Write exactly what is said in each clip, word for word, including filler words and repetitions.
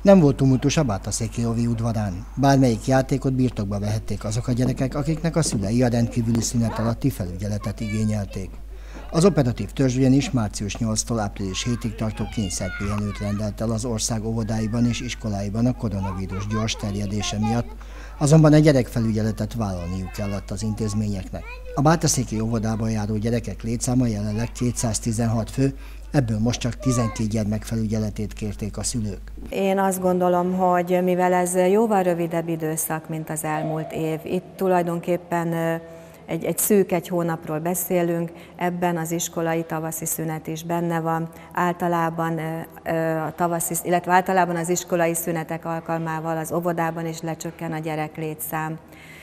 Nem volt tumultus a Bátorszékélyi udvarán. Bármelyik játékot birtokba vehették azok a gyerekek, akiknek a szülei a rendkívüli szünet alatti felügyeletet igényelték. Az operatív törzs ugyanis március nyolcadikától április hetedikéig tartó kényszerpihenőt rendelt el az ország óvodáiban és iskoláiban a koronavírus gyors terjedése miatt, azonban a gyerekfelügyeletet vállalniuk kellett az intézményeknek. A bátorszékélyi óvodában járó gyerekek létszáma jelenleg kétszáztizenhat fő, ebből most csak tizenkét gyermek felügyeletét kérték a szülők. Én azt gondolom, hogy mivel ez jóval rövidebb időszak, mint az elmúlt év, itt tulajdonképpen egy, egy szűk egy hónapról beszélünk, ebben az iskolai tavaszi szünet is benne van, általában, a tavaszi, illetve általában az iskolai szünetek alkalmával az óvodában is lecsökken a gyereklétszám.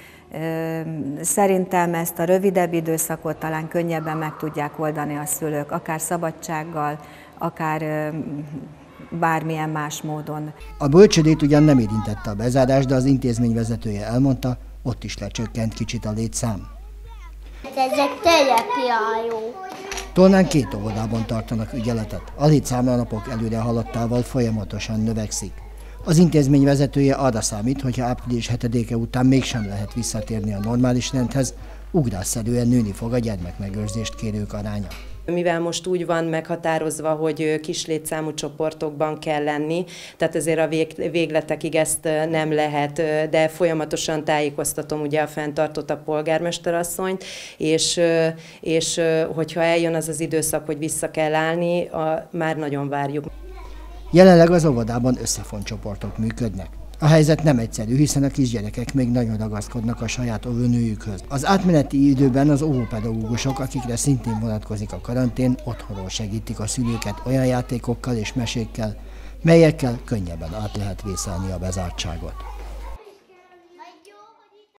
Szerintem ezt a rövidebb időszakot talán könnyebben meg tudják oldani a szülők, akár szabadsággal, akár bármilyen más módon. A bölcsődét ugyan nem érintette a bezárás, de az intézmény vezetője elmondta, ott is lecsökkent kicsit a létszám. Ezek telepjárók. Tolnán két óvodában tartanak ügyeletet. A létszám a napok előre haladtával folyamatosan növekszik. Az intézmény vezetője arra számít, hogy ha április hetedike után mégsem lehet visszatérni a normális rendhez, ugrásszerűen nőni fog a gyermekmegőrzést kérők aránya. Mivel most úgy van meghatározva, hogy kis létszámú csoportokban kell lenni, tehát ezért a vég, végletekig ezt nem lehet, de folyamatosan tájékoztatom ugye a fenntartót, a polgármesterasszonyt, és, és hogyha eljön az az időszak, hogy vissza kell állni, a, már nagyon várjuk. Jelenleg az óvodában összefont csoportok működnek. A helyzet nem egyszerű, hiszen a kisgyerekek még nagyon ragaszkodnak a saját óvónőjükhöz. Az átmeneti időben az óvópedagógusok, akikre szintén vonatkozik a karantén, otthonról segítik a szülőket olyan játékokkal és mesékkel, melyekkel könnyebben át lehet vészelni a bezártságot.